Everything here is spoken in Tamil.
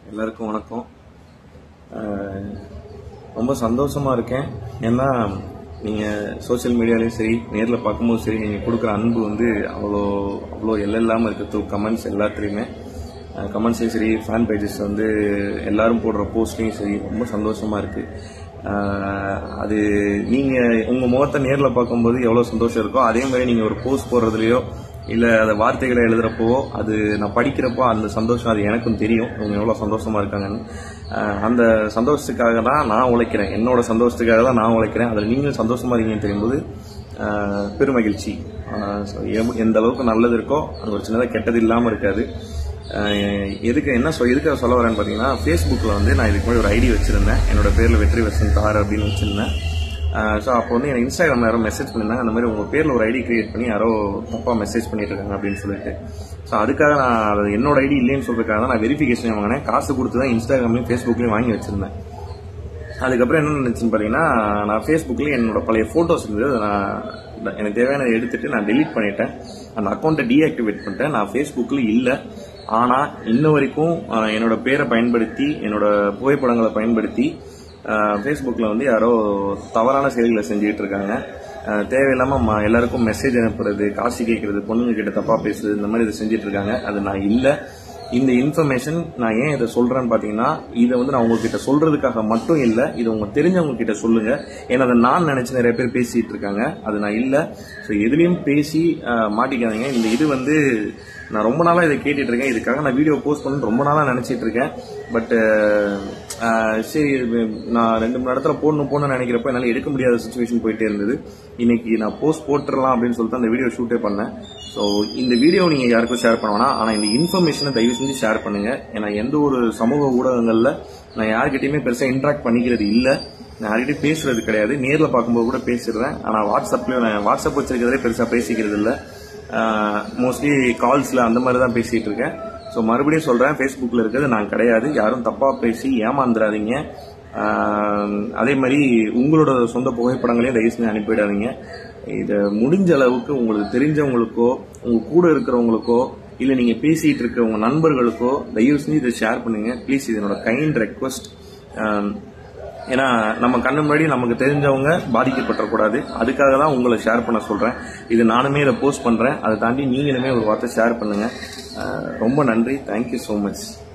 எல்லாருக்கும் வணக்கம். ரொம்ப சந்தோஷமா இருக்கேன். ஏன்னா நீங்கள் சோஷியல் மீடியாலையும் சரி நேரில் பார்க்கும்போது சரி நீங்கள் கொடுக்குற அன்பு வந்து அவ்வளோ அவ்வளோ இல்லாமல் இருக்கிறது. கமெண்ட்ஸ் எல்லாத்துலேயுமே கமெண்ட்ஸையும் சரி ஃபேன் பேஜஸ் வந்து எல்லாரும் போடுற போஸ்ட்லையும் சரி ரொம்ப சந்தோஷமாக இருக்குது. அது நீங்கள் உங்கள் முகத்தை நேரில் பார்க்கும்போது எவ்வளோ சந்தோஷம் இருக்கோ அதே மாதிரி நீங்கள் ஒரு போஸ்ட் போடுறதுலையோ இல்லை அதை வார்த்தைகளை எழுதுகிறப்போ அது நான் படிக்கிறப்போ அந்த சந்தோஷம் அது எனக்கும் தெரியும் இவங்க எவ்வளோ சந்தோஷமாக இருக்காங்கன்னு. அந்த சந்தோஷத்துக்காக தான் நான் உழைக்கிறேன், என்னோட சந்தோஷத்துக்காக தான் நான் உழைக்கிறேன். அதில் நீங்களும் சந்தோஷமாக இருக்கீங்கன்னு தெரியும்போது பெருமகிழ்ச்சி. எந்த அளவுக்கு நல்லது இருக்கோ அங்கே ஒரு சின்னதாக கெட்டது இல்லாமல் இருக்காது. எதுக்காக சொல்ல வரேன்னு பார்த்தீங்கன்னா, ஃபேஸ்புக்கில் வந்து நான் இதுக்கு முன்னாடி ஒரு ஐடி வச்சுருந்தேன், என்னோட பேரில் வெற்றி வசன் தார் அப்படின்னு வச்சுருந்தேன். ஸோ அப்போ வந்து எனக்கு இன்ஸ்டாகிராமில் யாரோ மெசேஜ் பண்ணியிருந்தாங்க, அந்த மாதிரி உங்கள் பேரில் ஒரு ஐடி கிரியேட் பண்ணி யாரோ தப்பாக மெசேஜ் பண்ணிட்டு இருக்காங்க அப்படின்னு சொல்லிட்டு. ஸோ அதுக்காக நான் அது என்னோட ஐடி இல்லைன்னு சொல்றதுக்காக தான் நான் வெரிஃபிகேஷன் வாங்கினேன். காசு கொடுத்து தான் இன்ஸ்டாகிராம்லையும் ஃபேஸ்புக்லையும் வாங்கி வச்சிருந்தேன். அதுக்கப்புறம் என்ன நினைச்சுன்னு பார்த்தீங்கன்னா, நான் ஃபேஸ்புக்கில் என்னோட பழைய ஃபோட்டோஸ் இருந்தது, நான் எனக்கு தேவையானதை எடுத்துட்டு நான் டெலீட் பண்ணிட்டேன். அந்த அக்கௌண்ட்டை டீஆக்டிவேட் பண்ணிட்டேன். நான் ஃபேஸ்புக்கில் இல்லை. ஆனால் இன்ன வரைக்கும் என்னோட பேரை பயன்படுத்தி என்னோட புகைப்படங்களை பயன்படுத்தி ஃபேஸ்புக்கில் வந்து யாரோ தவறான செயல்களை செஞ்சுக்கிட்டு இருக்காங்க. தேவையில்லாமல் எல்லாருக்கும் மெசேஜ் அனுப்புறது, காசு கேட்கறது, பொண்ணுங்க கிட்ட தப்பாக பேசுறது, இந்த மாதிரி இதை செஞ்சுட்டு இருக்காங்க. அது நான் இல்லை. இந்த இன்ஃபர்மேஷன் நான் ஏன் இதை சொல்கிறேன்னு பார்த்தீங்கன்னா, இதை வந்து நான் உங்ககிட்ட சொல்கிறதுக்காக மட்டும் இல்லை, இது உங்க தெரிஞ்சவங்க கிட்ட சொல்லுங்கள். ஏன்னா அதை நான் நினச்சி நிறைய பேர் பேசிகிட்டு இருக்காங்க, அது நான் இல்லை. ஸோ எதுலேயும் பேசி மாட்டிக்காதீங்க. இந்த இது வந்து நான் ரொம்ப நாளாக இதை கேட்டுட்டு இருக்கேன், இதுக்காக நான் வீடியோ போஸ்ட் பண்ணணும்னு ரொம்ப நாளாக நினச்சிட்டு இருக்கேன். பட் சரி, நான் 2-3 இடத்துல போடணும்னு நினைக்கிறப்ப என்னால் எடுக்க முடியாத சுச்சுவேஷன் போயிட்டே இருந்தது. இன்னைக்கு நான் போஸ்ட் போட்டுடலாம் அப்படின்னு சொல்லிட்டு அந்த வீடியோ ஷூட்டே பண்ணேன். ஸோ இந்த வீடியோ நீங்கள் யாருக்கும் ஷேர் பண்ண வேணாம், ஆனால் இந்த இன்ஃபர்மேஷனை தயவு செஞ்சு ஷேர் பண்ணுங்க. ஏன்னா எந்த ஒரு சமூக ஊடகங்களில் நான் யார்கிட்டையுமே பெருசாக இன்ட்ராக்ட் பண்ணிக்கிறது இல்லை, நான் யார்கிட்டையும் பேசுறது கிடையாது. நேரில் பார்க்கும்போது கூட பேசிடுறேன், ஆனால் வாட்ஸ்அப் வச்சிருக்கிறதே பெருசாக பேசிக்கிறது இல்லை. மோஸ்ட்லி கால்ஸில் அந்த மாதிரி தான் பேசிகிட்டு இருக்கேன். ஸோ மறுபடியும் சொல்கிறேன், ஃபேஸ்புக்கில் இருக்கிறது நான் கிடையாது. யாரும் தப்பாக பேசி ஏமாந்துடாதீங்க. அதே மாதிரி உங்களோட சொந்த புகைப்படங்களையும் தயவு செஞ்சு அனுப்பிவிடாதீங்க. இதை முடிஞ்ச அளவுக்கு உங்களுக்கு தெரிஞ்சவங்களுக்கோ உங்கள் கூட இருக்கிறவங்களுக்கோ இல்லை நீங்கள் பேசிகிட்டு இருக்க உங்கள் நண்பர்களுக்கோ தயவு செஞ்சு இதை ஷேர் பண்ணுங்கள் ப்ளீஸ். இது என்னோட கைண்ட் ரெக்வஸ்ட். ஏன்னா நம்ம கண்ணு முன்னாடி நமக்கு தெரிஞ்சவங்க பாதிக்கப்படக்கூடாது, அதுக்காக தான் உங்களை ஷேர் பண்ண சொல்கிறேன். இது நானுமே இதை போஸ்ட் பண்ணுறேன், அதை தாண்டி நீங்களுமே ஒரு வார்த்தை ஷேர் பண்ணுங்கள். ரொம்ப நன்றி. Thank you so much.